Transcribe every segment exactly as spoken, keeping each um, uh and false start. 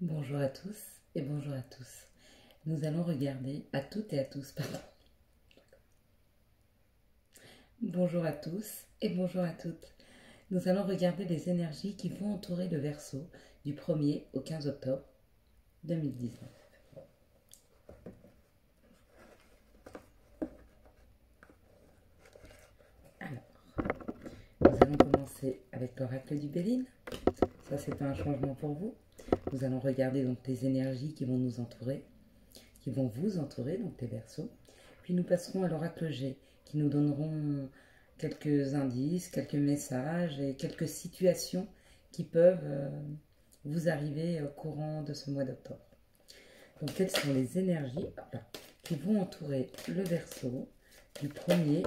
Bonjour à tous et bonjour à tous. Nous allons regarder à toutes et à tous, pardon. Bonjour à tous et bonjour à toutes. Nous allons regarder les énergies qui vont entourer le Verseau du premier au quinze octobre deux mille dix-neuf. Alors, nous allons commencer avec l'oracle du Béline. Ça, c'est pas un changement pour vous. Nous allons regarder donc les énergies qui vont nous entourer, qui vont vous entourer, donc les Verseaux. Puis nous passerons à l'oracle G, qui nous donneront quelques indices, quelques messages et quelques situations qui peuvent euh, vous arriver au courant de ce mois d'octobre. Donc, quelles sont les énergies là, qui vont entourer le Verseau du premier,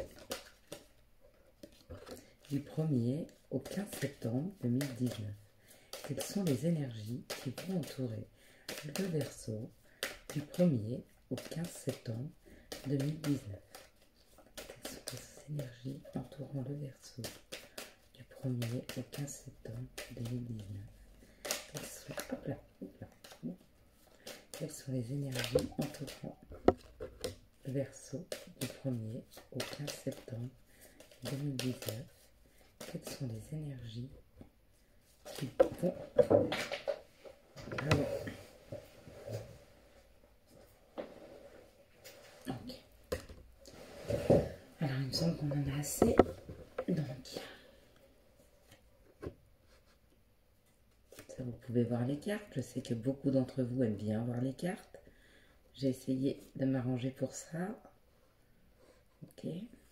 du premier au quinze septembre deux mille dix-neuf? Quelles sont les énergies qui vont entourer le Verseau du premier au quinze septembre deux mille dix-neuf? Quelles sont les énergies entourant le Verseau du premier au quinze septembre deux mille dix-neuf? Quelles sont, hop là, hop là, hop. Quelles sont les énergies entourant le Verseau du premier au quinze septembre deux mille dix-neuf? Quelles sont les énergies qui vont... Alors, okay. Alors, il me semble qu'on en a assez. Donc, ça, vous pouvez voir les cartes. Je sais que beaucoup d'entre vous aiment bien voir les cartes. J'ai essayé de m'arranger pour ça. Ok.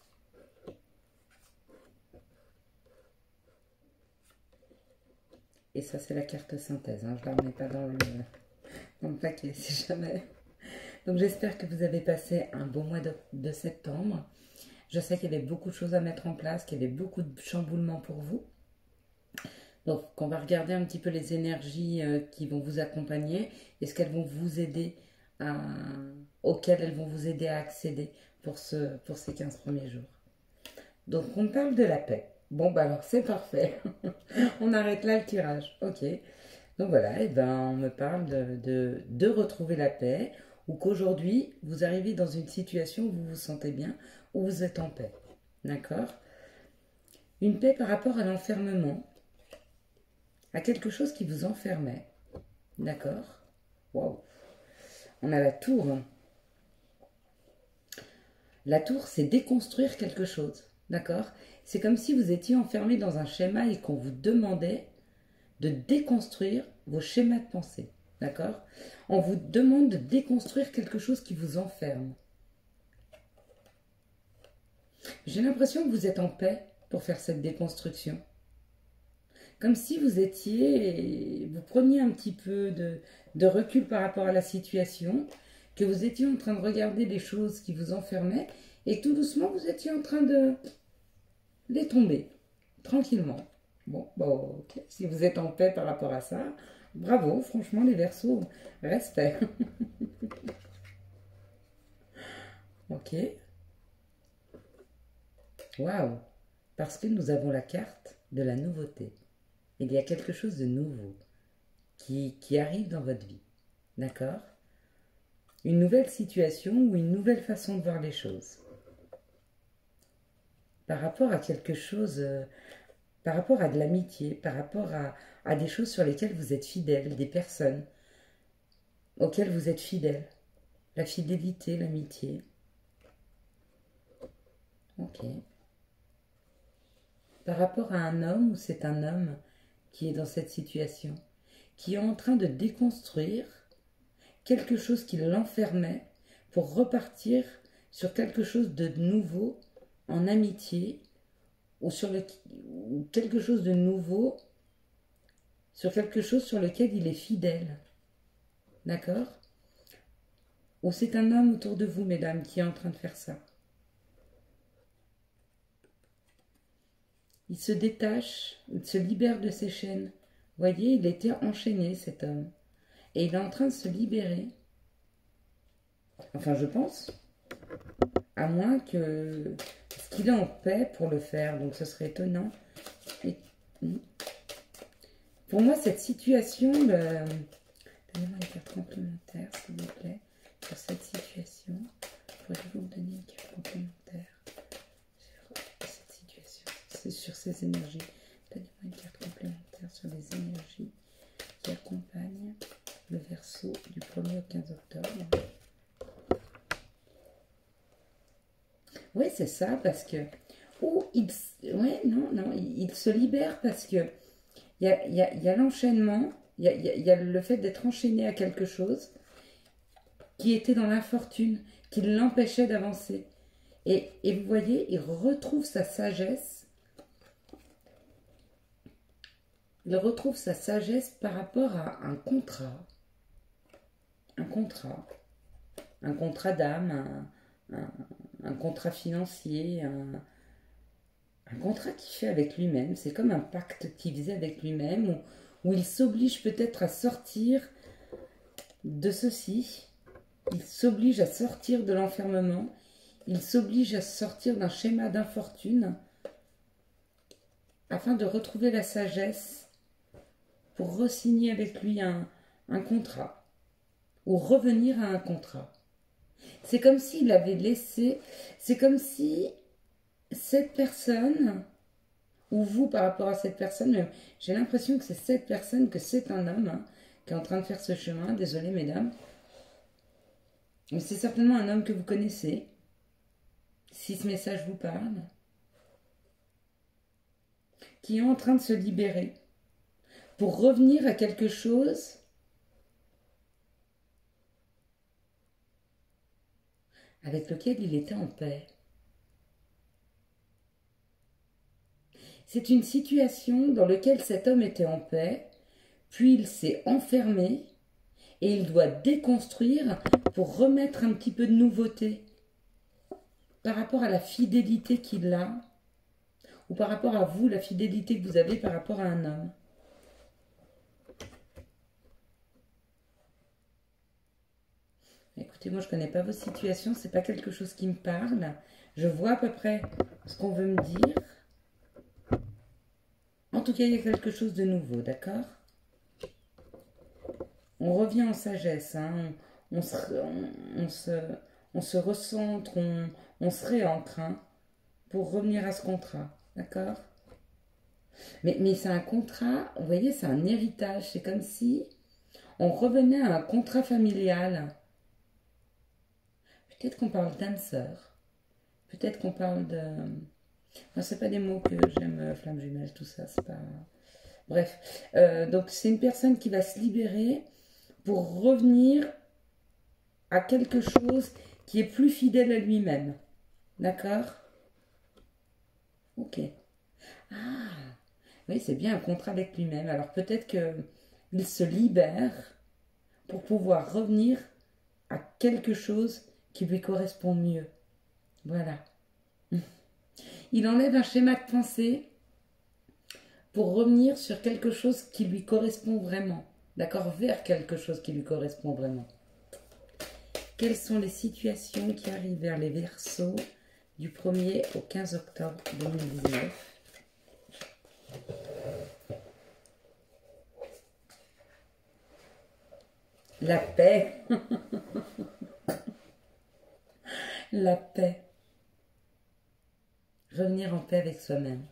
Et ça, c'est la carte synthèse. Hein. Je ne la remets pas dans le, dans le paquet, si jamais. Donc, j'espère que vous avez passé un beau mois de, de septembre. Je sais qu'il y avait beaucoup de choses à mettre en place, qu'il y avait beaucoup de chamboulements pour vous. Donc, on va regarder un petit peu les énergies euh, qui vont vous accompagner. Est-ce qu'elles vont vous aider à... auxquelles elles vont vous aider à accéder pour, ce, pour ces quinze premiers jours. Donc, on parle de la paix. Bon, bah alors, c'est parfait. On arrête là le tirage. Ok. Donc, voilà. Et ben, on me parle de, de, de retrouver la paix ou qu'aujourd'hui, vous arrivez dans une situation où vous vous sentez bien, où vous êtes en paix. D'accord? Une paix par rapport à l'enfermement, à quelque chose qui vous enfermait. D'accord? Waouh! On a la tour. Hein. La tour, c'est déconstruire quelque chose. D'accord? C'est comme si vous étiez enfermé dans un schéma et qu'on vous demandait de déconstruire vos schémas de pensée. D'accord? On vous demande de déconstruire quelque chose qui vous enferme. J'ai l'impression que vous êtes en paix pour faire cette déconstruction. Comme si vous étiez, vous preniez un petit peu de, de recul par rapport à la situation, que vous étiez en train de regarder les choses qui vous enfermaient et tout doucement vous étiez en train de les tomber, tranquillement. Bon, bon, ok. Si vous êtes en paix par rapport à ça, bravo, franchement les Verseaux, respect. Ok. Waouh, parce que nous avons la carte de la nouveauté. Il y a quelque chose de nouveau qui, qui arrive dans votre vie. D'accord? Une nouvelle situation ou une nouvelle façon de voir les choses. Par rapport à quelque chose, euh, par rapport à de l'amitié, par rapport à, à des choses sur lesquelles vous êtes fidèle, des personnes auxquelles vous êtes fidèle. La fidélité, l'amitié. Ok. Par rapport à un homme ou c'est un homme qui est dans cette situation, qui est en train de déconstruire quelque chose qui l'enfermait pour repartir sur quelque chose de nouveau en amitié ou sur le, ou quelque chose de nouveau sur quelque chose sur lequel il est fidèle. D'accord? Ou c'est un homme autour de vous, mesdames, qui est en train de faire ça. Il se détache, il se libère de ses chaînes. Vous voyez, il était enchaîné, cet homme. Et il est en train de se libérer. Enfin, je pense. À moins que... Parce qu'il est en paix pour le faire. Donc, ce serait étonnant. Et... Pour moi, cette situation... Le... Donnez-moi une carte complémentaire, s'il vous plaît, sur cette situation. Pourriez-vous me donner une carte complémentaire sur cette situation, c'est sur ces énergies. Donnez-moi une carte complémentaire sur les énergies qui accompagnent le Verseau du premier au quinze octobre. Oui, c'est ça, parce que... Ou il... Ouais, non, non, il, il se libère parce que il y a, y a, y a l'enchaînement, il y a, y, a, y a le fait d'être enchaîné à quelque chose qui était dans l'infortune, qui l'empêchait d'avancer. Et, et vous voyez, il retrouve sa sagesse. Il retrouve sa sagesse par rapport à un contrat. Un contrat. Un contrat d'âme, un, un, un contrat financier, un, un contrat qu'il fait avec lui-même. C'est comme un pacte qu'il faisait avec lui-même, où, où il s'oblige peut-être à sortir de ceci. Il s'oblige à sortir de l'enfermement. Il s'oblige à sortir d'un schéma d'infortune afin de retrouver la sagesse pour re-signer avec lui un, un contrat ou revenir à un contrat. C'est comme s'il avait laissé, c'est comme si cette personne, ou vous par rapport à cette personne, même j'ai l'impression que c'est cette personne, que c'est un homme hein, qui est en train de faire ce chemin, désolé mesdames, mais c'est certainement un homme que vous connaissez, si ce message vous parle, qui est en train de se libérer pour revenir à quelque chose avec lequel il était en paix. C'est une situation dans laquelle cet homme était en paix, puis il s'est enfermé et il doit déconstruire pour remettre un petit peu de nouveauté par rapport à la fidélité qu'il a ou par rapport à vous, la fidélité que vous avez par rapport à un homme. Écoutez, moi je ne connais pas vos situations, c'est pas quelque chose qui me parle. Je vois à peu près ce qu'on veut me dire. En tout cas, il y a quelque chose de nouveau, d'accord? On revient en sagesse, hein? on, on, se, on, on, se, on se recentre, on, on se réancre hein, pour revenir à ce contrat, d'accord? Mais, mais c'est un contrat, vous voyez, c'est un héritage, c'est comme si on revenait à un contrat familial. Peut-être qu'on parle d'âme sœur, peut-être qu'on parle de... Non, c'est pas des mots que j'aime, flamme jumelle, tout ça, c'est pas... Bref, euh, donc c'est une personne qui va se libérer pour revenir à quelque chose qui est plus fidèle à lui-même. D'accord? Ok. Ah, oui, c'est bien un contrat avec lui-même. Alors peut-être qu'il se libère pour pouvoir revenir à quelque chose qui lui correspond mieux. Voilà. Il enlève un schéma de pensée pour revenir sur quelque chose qui lui correspond vraiment. D'accord? Vers quelque chose qui lui correspond vraiment. Quelles sont les situations qui arrivent vers les Verseaux du premier au quinze octobre deux mille dix-neuf? La paix. La paix. Revenir en paix avec soi-même.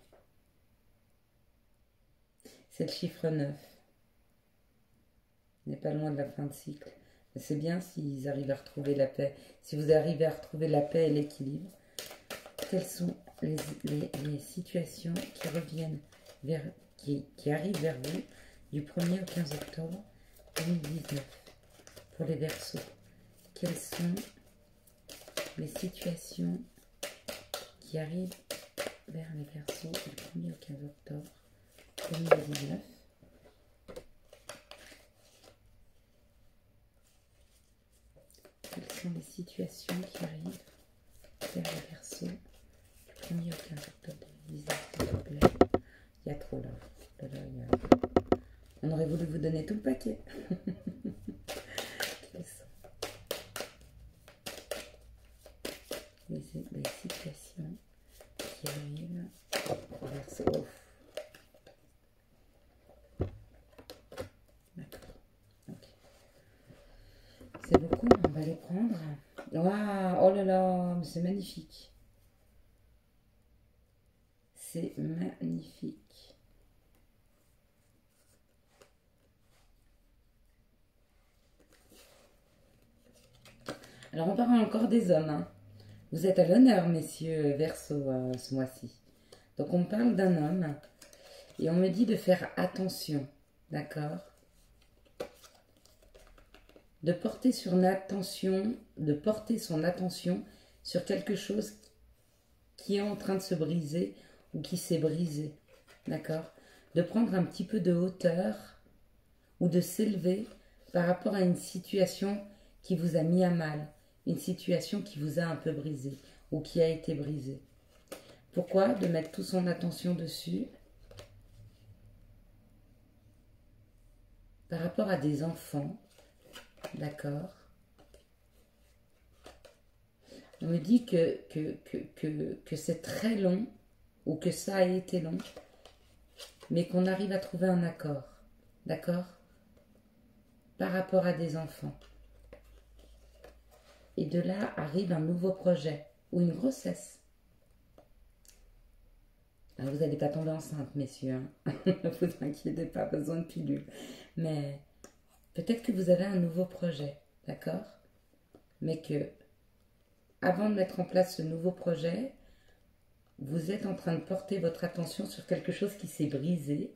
C'est le chiffre neuf. On n'est pas loin de la fin de cycle. C'est bien s'ils arrivent à retrouver la paix. Si vous arrivez à retrouver la paix et l'équilibre, quelles sont les, les, les situations qui reviennent vers, qui, qui arrivent vers vous du premier au quinze octobre deux mille dix-neuf pour les Verseaux? Quelles sont les situations qui arrivent vers les Verseaux du premier au quinze octobre deux mille dix-neuf? Quelles sont les situations qui arrivent vers les Verseaux du premier au quinze octobre deux mille dix-neuf, s'il vous plaît? Il y a trop là. Là, là, il y a... On aurait voulu vous donner tout le paquet. Quelles sont les, les situations qui arrivent au Verseau? Oh. D'accord. Ok. c'est beaucoup, on va les prendre. Waouh, oh là là, mais c'est magnifique. C'est magnifique. Alors on parle encore des hommes, hein. Vous êtes à l'honneur, messieurs Verseau, euh, ce mois-ci. Donc on parle d'un homme et on me dit de faire attention, d'accord? De porter son attention, de porter son attention sur quelque chose qui est en train de se briser ou qui s'est brisé, d'accord? De prendre un petit peu de hauteur ou de s'élever par rapport à une situation qui vous a mis à mal, une situation qui vous a un peu brisé ou qui a été brisée. Pourquoi? De mettre toute son attention dessus par rapport à des enfants, d'accord? On me dit que, que, que, que, que c'est très long ou que ça a été long, mais qu'on arrive à trouver un accord, d'accord? Par rapport à des enfants. Et de là arrive un nouveau projet ou une grossesse. Alors vous n'allez pas tomber enceinte, messieurs. Hein. Ne vous inquiétez pas, besoin de pilule. Mais peut-être que vous avez un nouveau projet, d'accord? Mais que, avant de mettre en place ce nouveau projet, vous êtes en train de porter votre attention sur quelque chose qui s'est brisé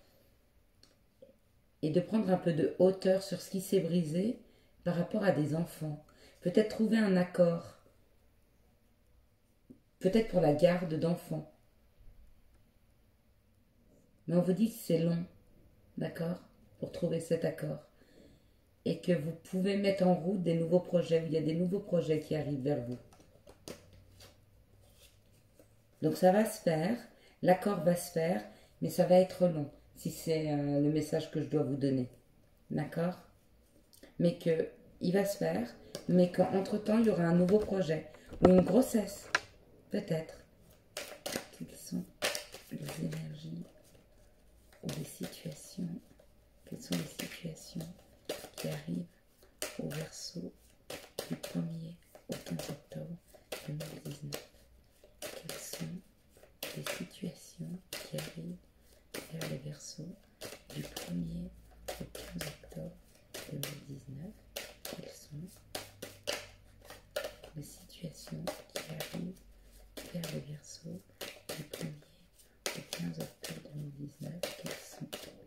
et de prendre un peu de hauteur sur ce qui s'est brisé par rapport à des enfants. Peut-être trouver un accord. Peut-être pour la garde d'enfants. Mais on vous dit que c'est long, d'accord, pour trouver cet accord. Et que vous pouvez mettre en route des nouveaux projets, où il y a des nouveaux projets qui arrivent vers vous. Donc ça va se faire, l'accord va se faire, mais ça va être long, si c'est euh, le message que je dois vous donner. D'accord? Mais que il va se faire, mais qu'entre-temps, il y aura un nouveau projet, ou une grossesse, peut-être. Quelles sont les énergies ou les situations, quelles sont les situations qui arrivent au Verseau du premier au quinze octobre deux mille dix-neuf. Quelles sont les situations qui arrivent vers le Verseau du premier au quinze octobre deux mille dix-neuf. Quelles sont les situations qui arrivent vers le Verseau du premier au quinze octobre deux mille dix-neuf. Quelles sont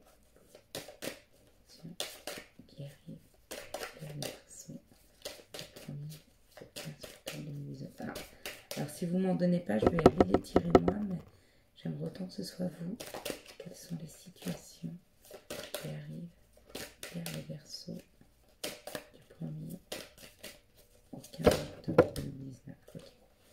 qui arrivent vers le Verseau du premier au quinze octobre deux mille dix-neuf. Alors, alors si vous m'en donnez pas, je vais aller les tirer moi, mais j'aimerais autant que ce soit vous. Quelles sont les situations qui arrivent vers le Verseau du premier au quinze octobre deux mille dix-neuf. Okay.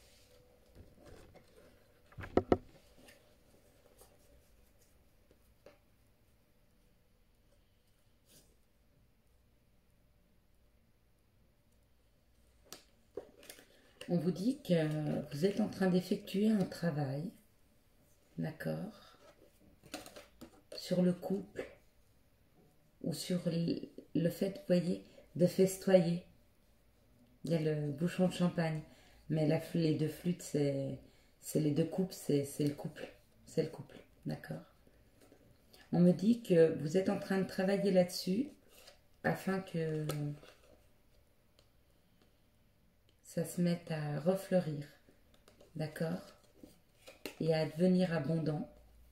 On vous dit que vous êtes en train d'effectuer un travail, d'accord, sur le couple ou sur le fait, vous voyez, de festoyer. Il y a le bouchon de champagne, mais la, les deux flûtes, c'est les deux coupes, c'est le couple, c'est le couple, d'accord. On me dit que vous êtes en train de travailler là-dessus afin que ça se mette à refleurir, d'accord, et à devenir abondant.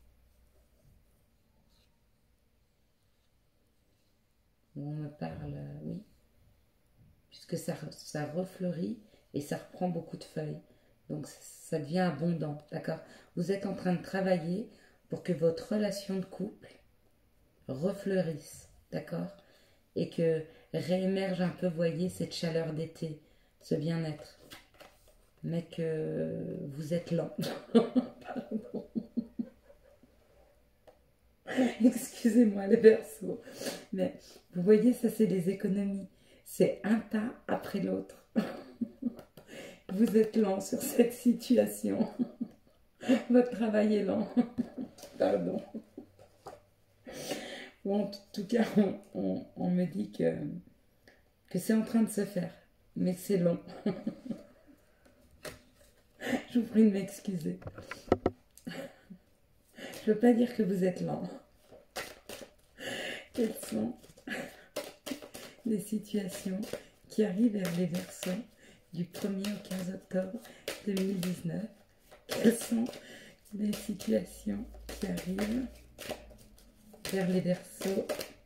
On me parle, oui, puisque ça, ça refleurit et ça reprend beaucoup de feuilles, donc ça devient abondant, d'accord. Vous êtes en train de travailler pour que votre relation de couple refleurisse, d'accord, et que réémerge un peu, voyez, cette chaleur d'été, ce bien-être, mais que vous êtes lent. Pardon. Excusez-moi les Verseaux, mais vous voyez, ça c'est des économies, c'est un pas après l'autre. Vous êtes lent sur cette situation, votre travail est lent, pardon. Bon, en tout cas, on, on, on me dit que que c'est en train de se faire, mais que c'est long. Je vous prie de m'excuser. Je ne veux pas dire que vous êtes lent. Quelles sont les situations qui arrivent vers les Verseaux du premier au quinze octobre deux mille dix-neuf? Quelles sont les situations qui arrivent vers les Verseaux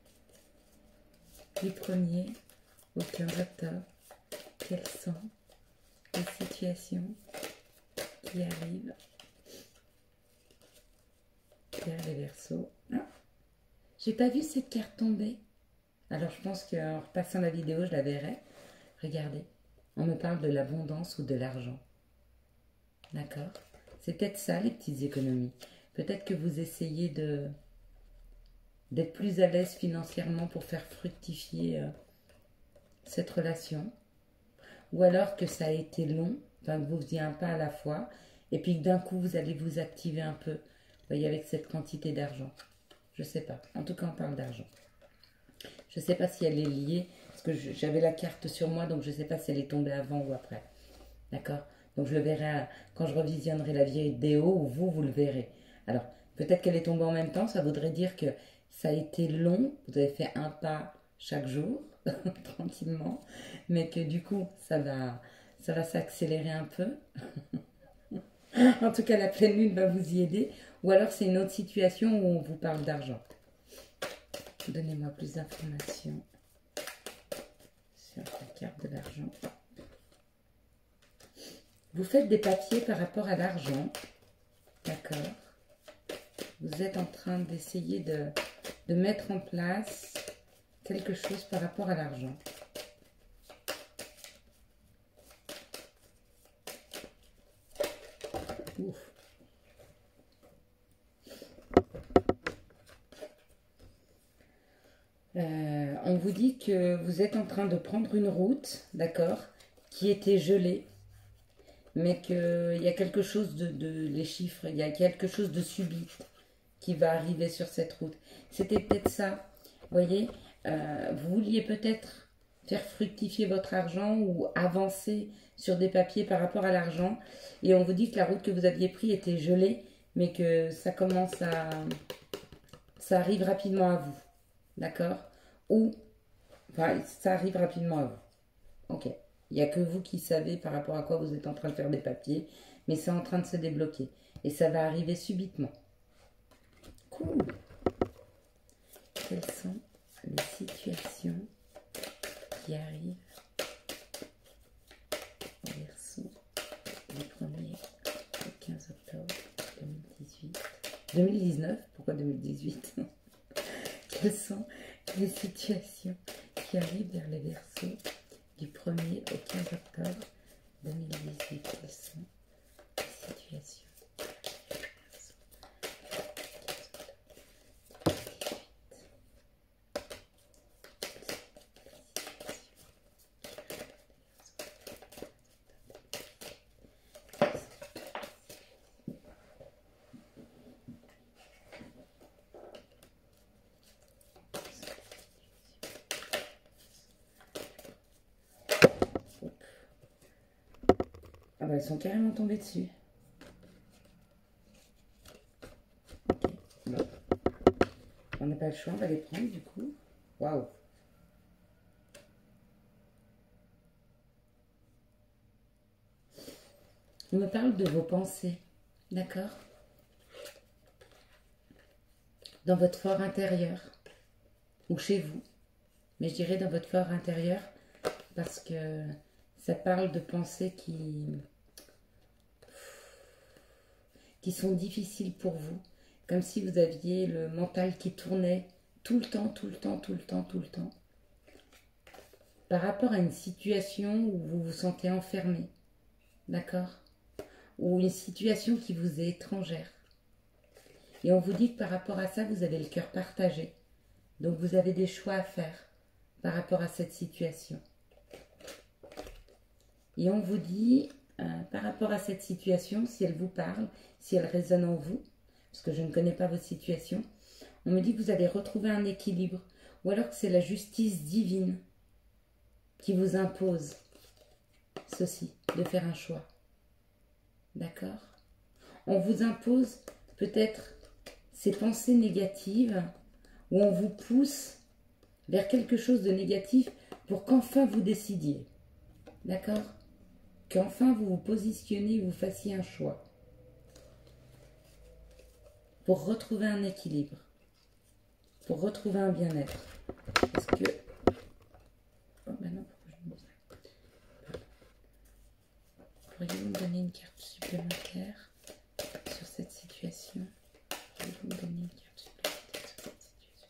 du premier au quinze octobre? Quelles sont les situations qui arrivent vers les Verseaux? Ah, j'ai pas vu cette carte tomber. Alors je pense qu'en repassant la vidéo, je la verrai. Regardez, on me parle de l'abondance ou de l'argent. D'accord? C'est peut-être ça les petites économies. Peut-être que vous essayez de d'être plus à l'aise financièrement pour faire fructifier euh, cette relation. Ou alors que ça a été long, enfin que vous faisiez un pas à la fois, et puis que d'un coup vous allez vous activer un peu, vous voyez, avec cette quantité d'argent. Je sais pas. En tout cas, on parle d'argent. Je ne sais pas si elle est liée, parce que j'avais la carte sur moi, donc je ne sais pas si elle est tombée avant ou après. D'accord? Donc je le verrai quand je revisionnerai la vidéo, ou vous, vous le verrez. Alors, peut-être qu'elle est tombée en même temps, ça voudrait dire que ça a été long, vous avez fait un pas chaque jour, tranquillement, mais que du coup, ça va, ça va s'accélérer un peu. En tout cas, la pleine lune va vous y aider, ou alors c'est une autre situation où on vous parle d'argent. Donnez-moi plus d'informations sur la carte de l'argent. Vous faites des papiers par rapport à l'argent. D'accord. Vous êtes en train d'essayer de, de mettre en place quelque chose par rapport à l'argent. Ouf. Euh, on vous dit que vous êtes en train de prendre une route, d'accord, qui était gelée, mais qu'il y a quelque chose de, de, les chiffres, il y a quelque chose de subit qui va arriver sur cette route. C'était peut-être ça, vous voyez, euh, vous vouliez peut-être faire fructifier votre argent ou avancer sur des papiers par rapport à l'argent, et on vous dit que la route que vous aviez prise était gelée, mais que ça commence à... ça arrive rapidement à vous. D'accord? Ou, enfin, ça arrive rapidement à vous. Ok. Il n'y a que vous qui savez par rapport à quoi vous êtes en train de faire des papiers, mais c'est en train de se débloquer. Et ça va arriver subitement. Cool. Quelles sont les situations qui arrivent au Verseau du premier au quinze octobre deux mille dix-huit? deux mille dix-neuf? Pourquoi deux mille dix-huit? Quelles sont les situations qui arrivent vers les Verseaux du premier au quinze octobre deux mille dix-huit? Quelles sont les situations? Ah bah elles sont carrément tombées dessus. Ok, bon. On n'a pas le choix, on va les prendre du coup. Waouh! On me parle de vos pensées, d'accord? Dans votre fort intérieur, ou chez vous, mais je dirais dans votre fort intérieur, parce que ça parle de pensées qui, qui sont difficiles pour vous, comme si vous aviez le mental qui tournait tout le temps, tout le temps, tout le temps, tout le temps, par rapport à une situation où vous vous sentez enfermé, d'accord? Ou une situation qui vous est étrangère. Et on vous dit que par rapport à ça, vous avez le cœur partagé. Donc vous avez des choix à faire par rapport à cette situation. Et on vous dit, euh, par rapport à cette situation, si elle vous parle, si elle résonne en vous, parce que je ne connais pas votre situation, on me dit que vous allez retrouver un équilibre, ou alors que c'est la justice divine qui vous impose ceci, de faire un choix. D'accord? On vous impose peut-être ces pensées négatives où on vous pousse vers quelque chose de négatif pour qu'enfin vous décidiez. D'accord? Qu'enfin vous vous positionnez, vous fassiez un choix. Pour retrouver un équilibre. Pour retrouver un bien-être. Parce que... Oh ben non, pourquoi je me pose Pourriez-vous me donner une carte supplémentaire sur cette situation? Pourriez-vous me donner une carte supplémentaire sur cette situation?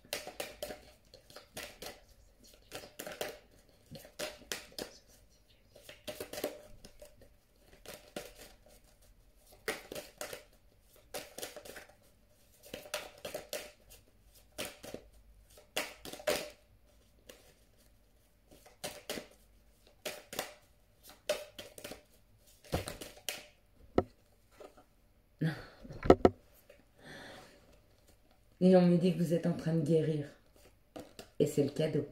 Et on me dit que vous êtes en train de guérir. Et c'est le cadeau.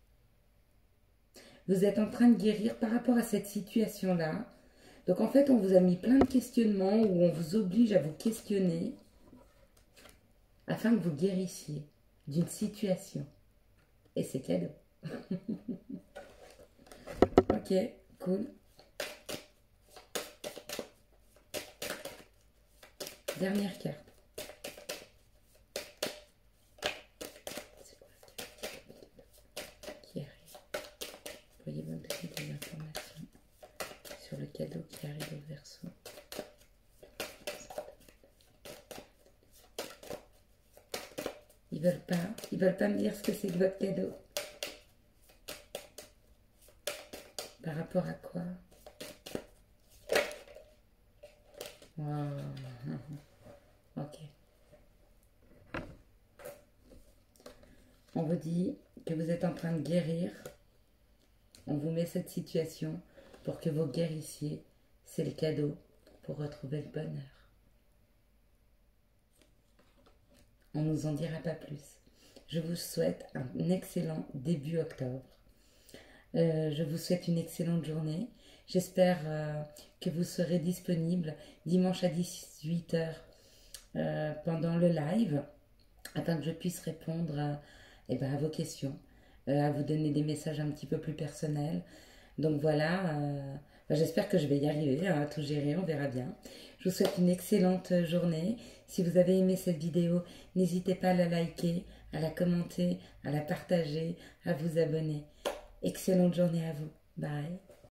Vous êtes en train de guérir par rapport à cette situation-là. Donc en fait, on vous a mis plein de questionnements où on vous oblige à vous questionner afin que vous guérissiez d'une situation. Et c'est cadeau. Ok, cool. Dernière carte. Pourriez-vous me donner des informations sur le cadeau qui arrive au Verseau? Ils veulent pas, ils veulent pas me dire ce que c'est que votre cadeau. Par rapport à quoi? Wow. Ok. On vous dit que vous êtes en train de guérir. On vous met cette situation pour que vous guérissiez. C'est le cadeau pour retrouver le bonheur. On ne nous en dira pas plus. Je vous souhaite un excellent début octobre. Euh, je vous souhaite une excellente journée. J'espère euh, que vous serez disponible dimanche à dix-huit heures euh, pendant le live afin que je puisse répondre à, eh ben, à vos questions, euh, à vous donner des messages un petit peu plus personnels. Donc voilà, euh, ben, j'espère que je vais y arriver hein, à tout gérer, on verra bien. Je vous souhaite une excellente journée. Si vous avez aimé cette vidéo, n'hésitez pas à la liker, à la commenter, à la partager, à vous abonner. Excellente journée à vous. Bye.